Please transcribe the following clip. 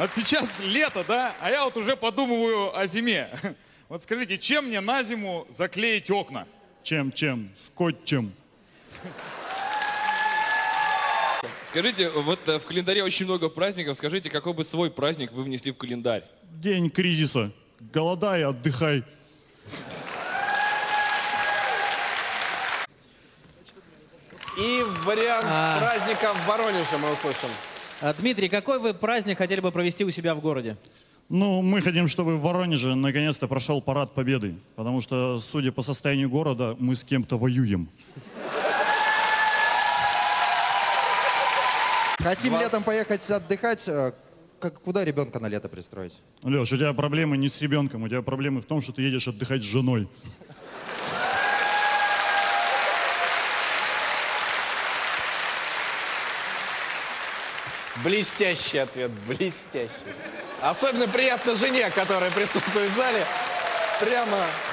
Вот сейчас лето, да, а я вот уже подумываю о зиме. Вот скажите, чем мне на зиму заклеить окна? Чем? Скотчем. Скажите, вот в календаре очень много праздников. Скажите, какой бы свой праздник вы внесли в календарь? День кризиса. Голодай, отдыхай. И вариант праздника в Воронеже мы услышим. Дмитрий, какой вы праздник хотели бы провести у себя в городе? Ну, мы хотим, чтобы в Воронеже наконец-то прошел парад Победы. Потому что, судя по состоянию города, мы с кем-то воюем. Хотим летом поехать отдыхать. Куда ребенка на лето пристроить? Леш, у тебя проблемы не с ребенком, у тебя проблемы в том, что ты едешь отдыхать с женой. Блестящий ответ, блестящий. Особенно приятно жене, которая присутствует в зале. Прямо